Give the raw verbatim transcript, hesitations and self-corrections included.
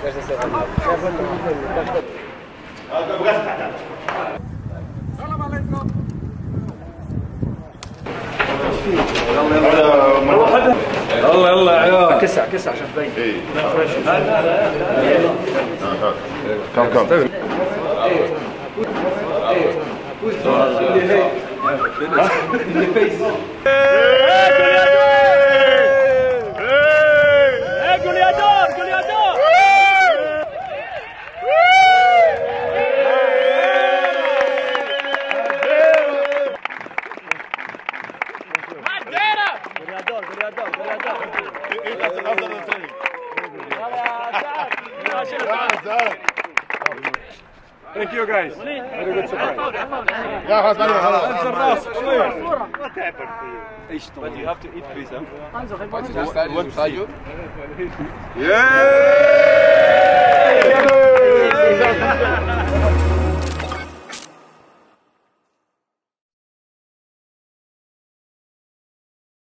يلا يلا يا عيال كسع كسع عشان تبين. اي كم كم Thank you guys. Very good surprise. يا خلاص خلاص انزل راسك شوية. But you have to eat, please, huh? Yeah!